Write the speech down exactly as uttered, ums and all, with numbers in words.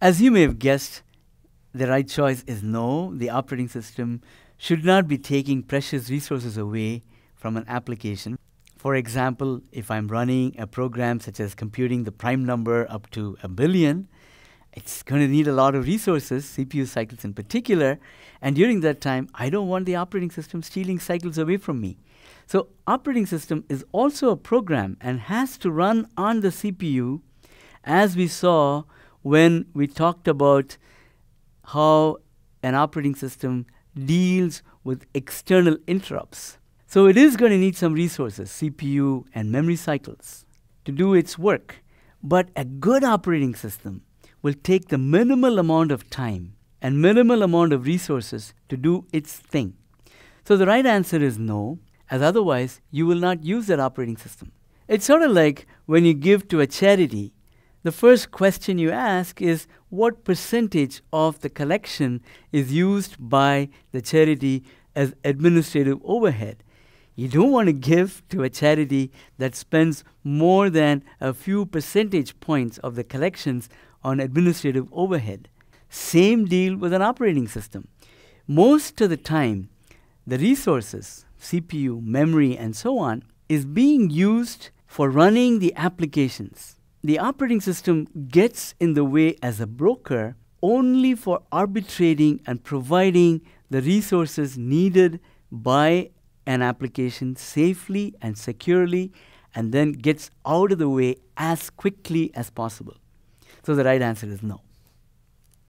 As you may have guessed, the right choice is no. The operating system should not be taking precious resources away from an application. For example, if I'm running a program such as computing the prime number up to a billion, it's going to need a lot of resources, C P U cycles in particular, and during that time, I don't want the operating system stealing cycles away from me. So operating system is also a program and has to run on the C P U, as we saw when we talked about how an operating system deals with external interrupts. So it is going to need some resources, C P U and memory cycles, to do its work. But a good operating system will take the minimal amount of time and minimal amount of resources to do its thing. So the right answer is no, as otherwise you will not use that operating system. It's sort of like when you give to a charity, the first question you ask is what percentage of the collection is used by the charity as administrative overhead. You don't want to give to a charity that spends more than a few percentage points of the collections on administrative overhead. Same deal with an operating system. Most of the time, the resources, C P U, memory, and so on, is being used for running the applications. The operating system gets in the way as a broker only for arbitrating and providing the resources needed by an application safely and securely, and then gets out of the way as quickly as possible. So the right answer is no.